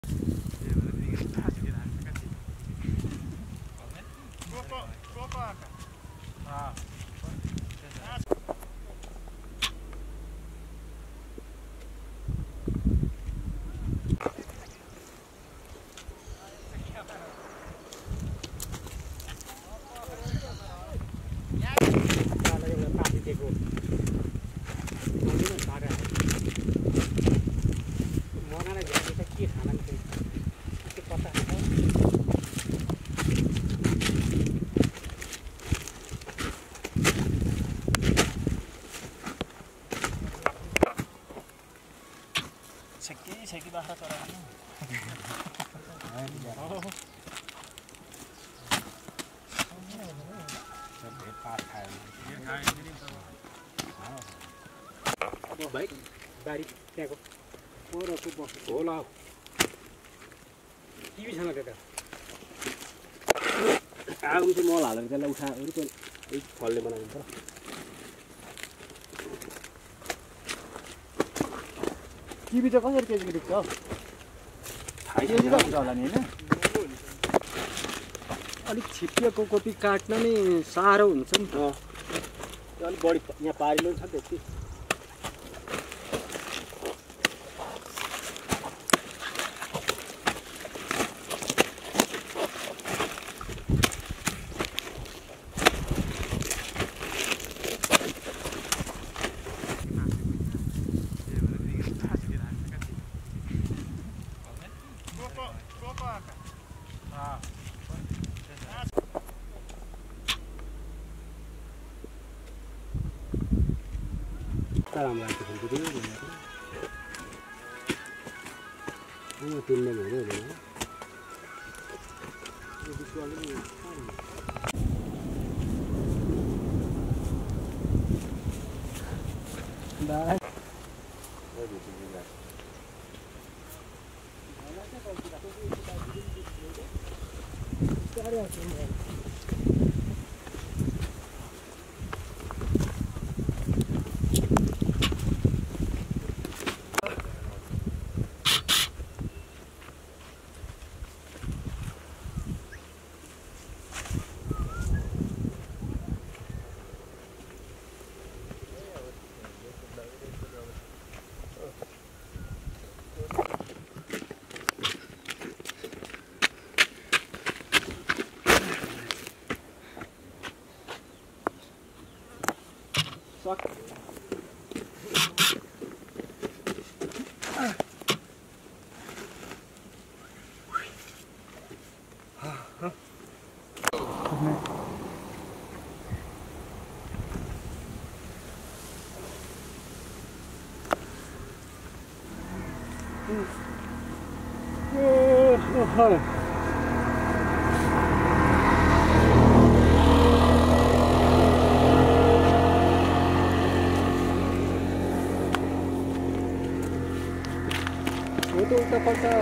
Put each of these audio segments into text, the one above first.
Seki bahasa orangnya. Baik dari त्यहाँको पोरको बस होला TV छैन त्यता आगो चाहिँ मल हालेर त्यसलाई उठाएर त्यो फलले बनाइन्छ टिभी चाहिँ कसरी केजीको देख्छ केजी त हुन्छ होला नि होइन अलिक छिपिएको कोपी काट्न नि साह्रो हुन्छ नि त अलिक बढी यहाँ पारिलो छ त्यति राम्रो आएको छ त्यो तिनले हुँदैन itu udah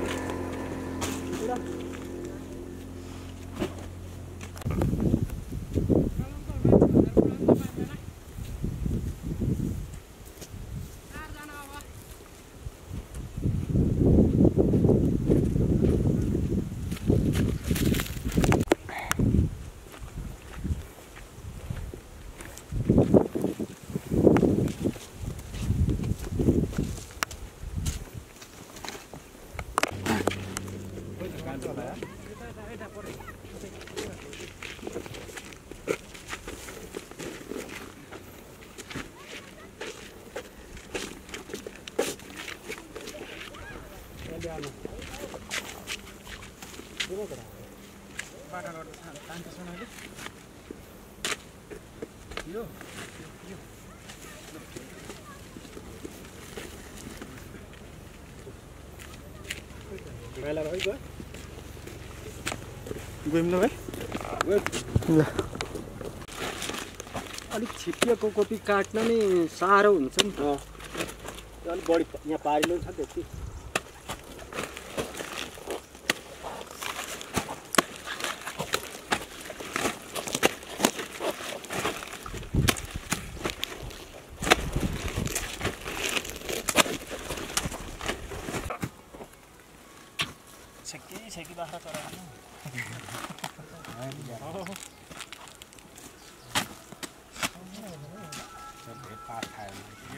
अलिक छिपिएको कोपी काट्न नि साह्रो हुन्छ नि त अलिक बढी यहाँ पारिलो छ त्यति छेकी बाख्रा चराउनु पात खायो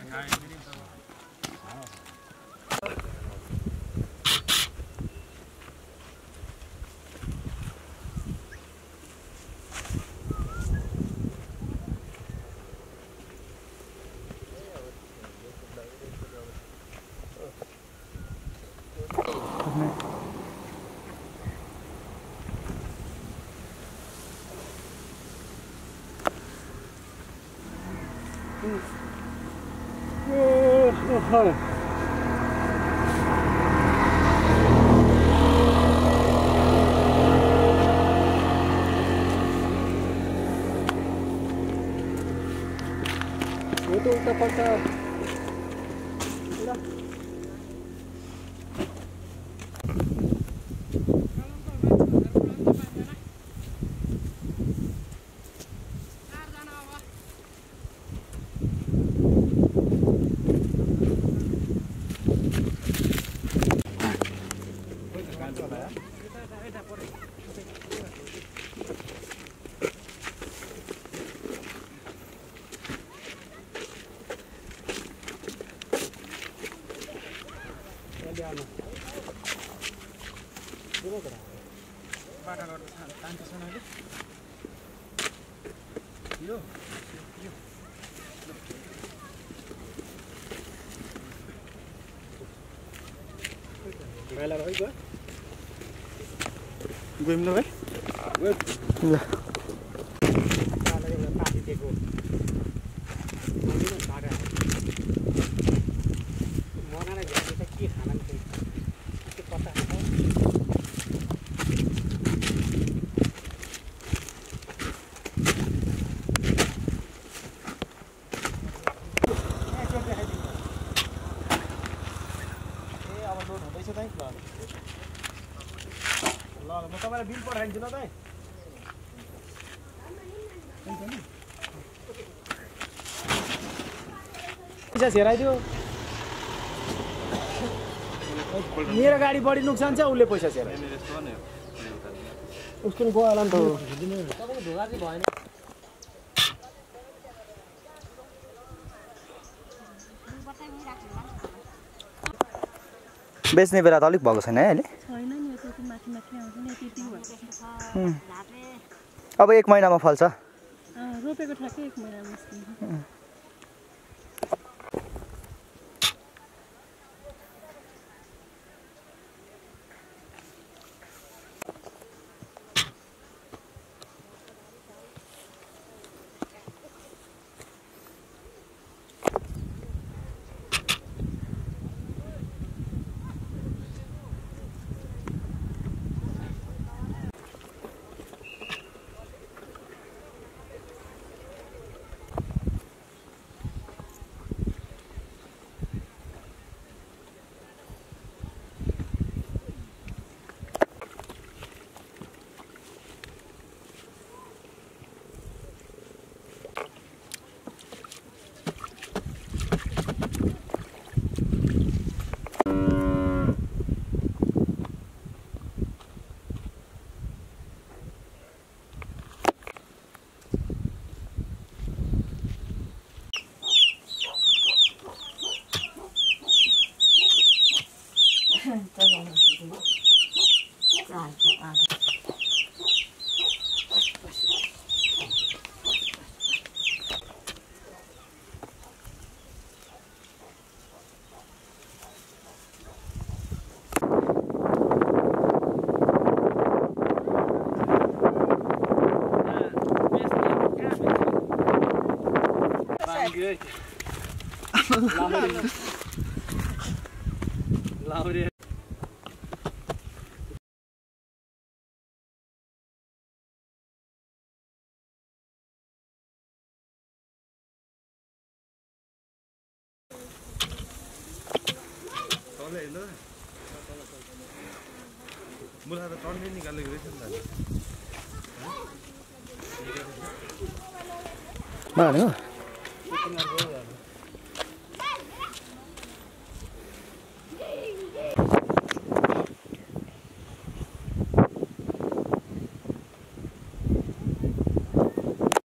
itu udah pakai udah gồm nó đấy là bill पठाइदिन्छु ल दाइ पैसा छेराइदियो मेरो गाडी बढी नोक्सान छ उसले पैसा छेराइ उसको गयो नि त तपाईको ढोका चाहिँ भएन बेच्ने बेला त अलिक भएको छैन है अहिले हैन नि त्यो माथि माथि आउँछ नि त्यति भएको अब 1 महिनामा फल्छ रोपेको ठ्याक्कै 1 महिनामा निस्किन्छ Laure मुला त टन्नै निकालेको रहेछ नि त मार्नु